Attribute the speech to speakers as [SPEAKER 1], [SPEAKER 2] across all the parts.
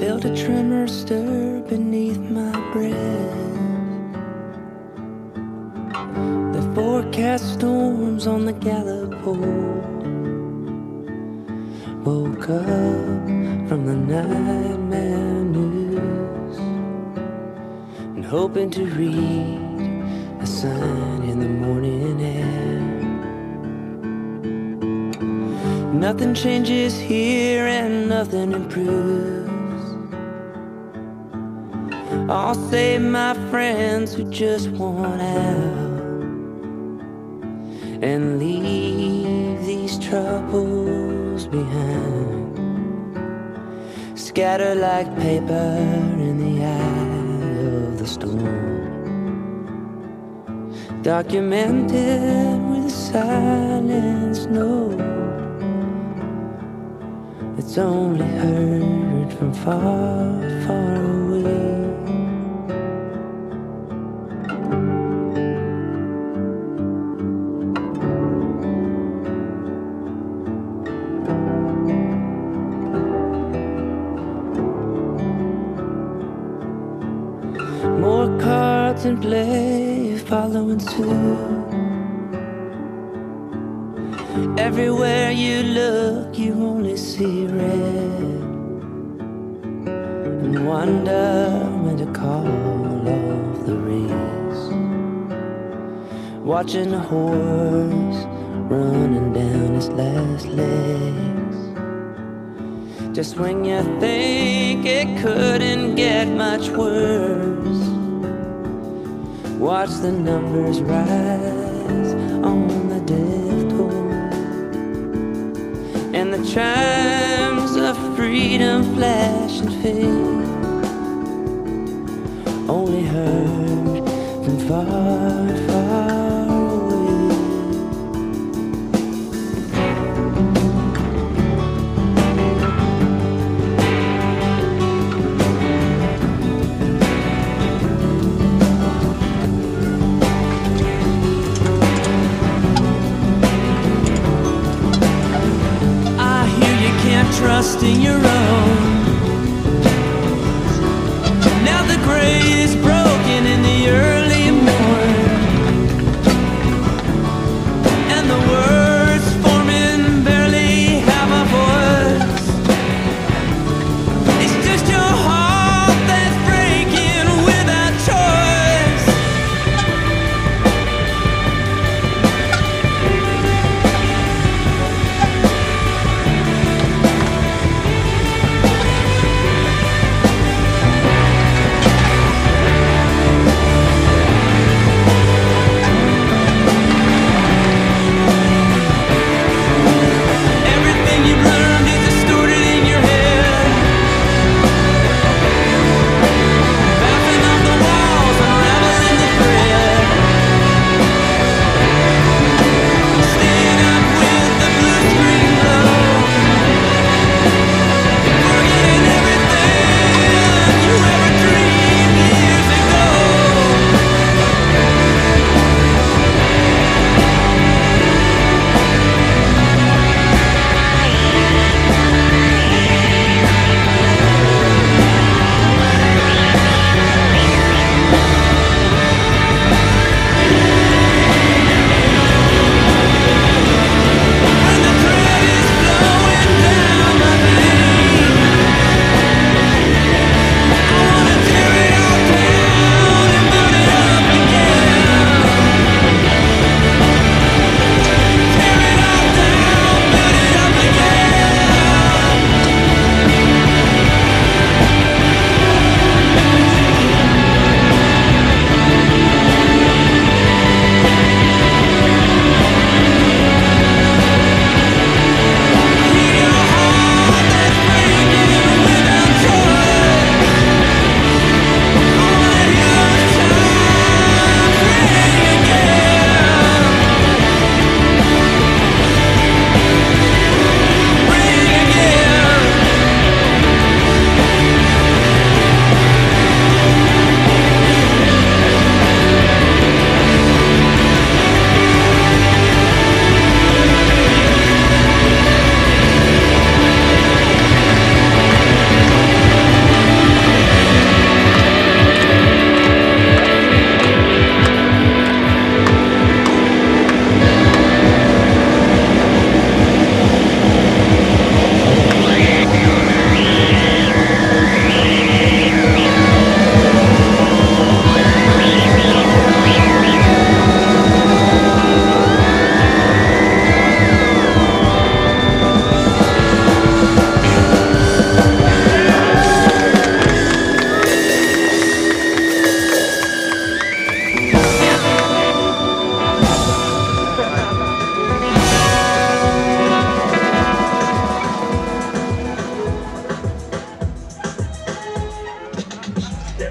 [SPEAKER 1] felt a tremor stir beneath my breath. The forecast storms on the Gallup poll. Woke up from the nightmare news and hoping to read a sign in the morning air. Nothing changes here and nothing improves. I'll save my friends who just want out and leave these troubles behind, scattered like paper in the eye of the storm, documented with a silence note that's only heard from far, far away. More cards in play, following suit. Everywhere you look, you only see red, and wonder when to call off the race. Watching a horse running down his last legs. Just when you think it couldn't get much worse, watch the numbers rise on the death toll, and the chimes of freedom flash and fade, only heard from far, far away. Trusting your own. Now the gray is broken in the early morn, and the words forming barely have a voice. It's just your heart that's breaking without choice.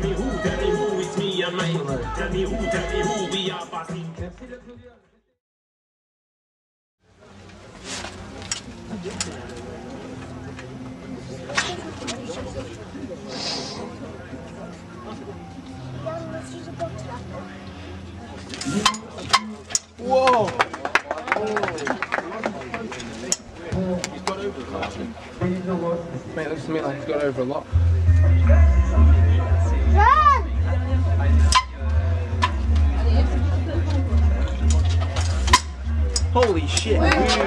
[SPEAKER 2] me who, it's me and mine. Tell me who, we are passing.
[SPEAKER 3] Whoa! Mate, looks to me like he's got over a lot. Holy shit!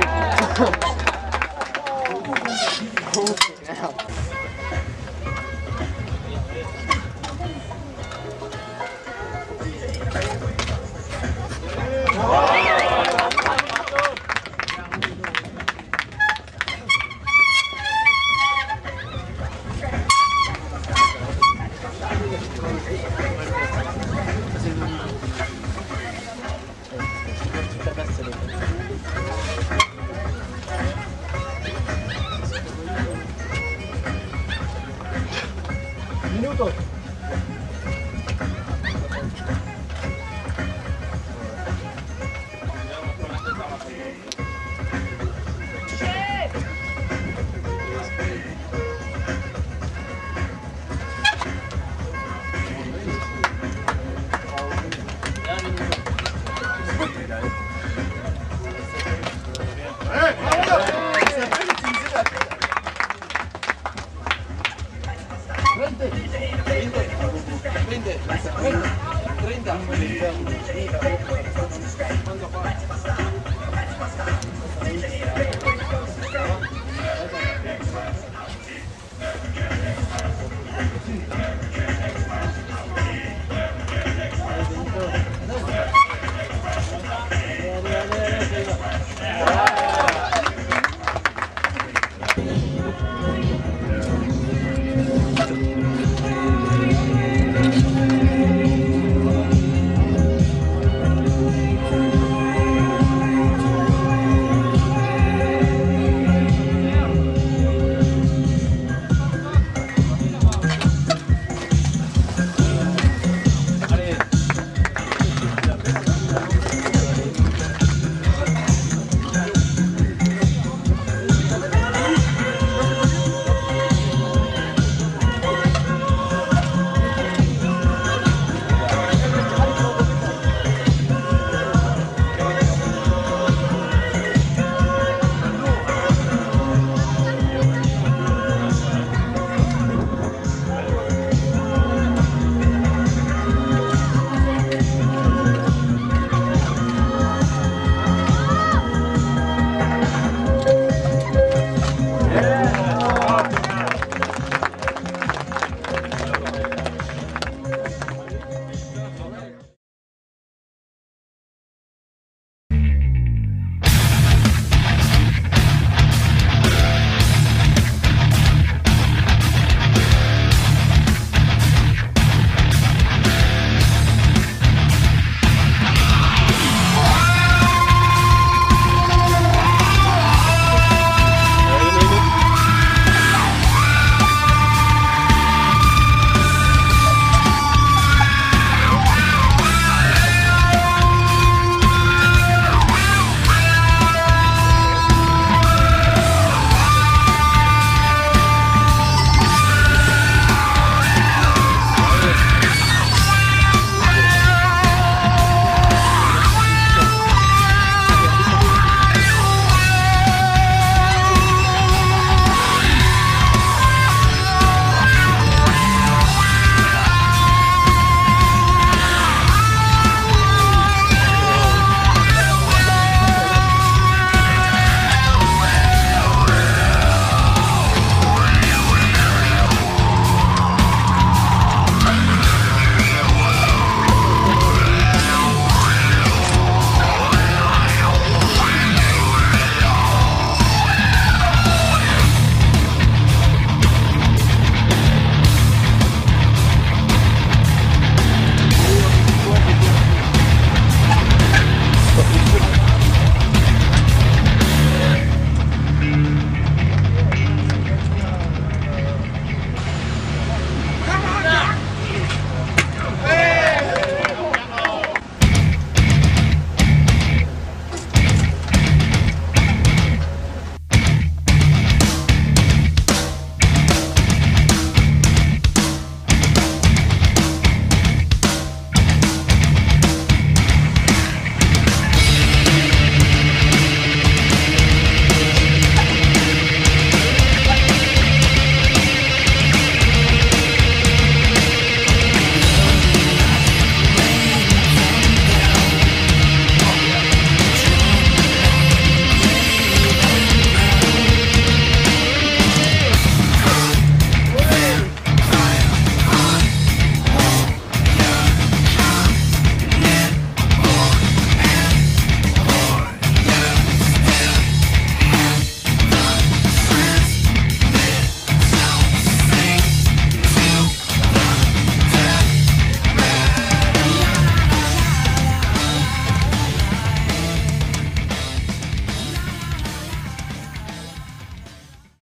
[SPEAKER 3] Minuto.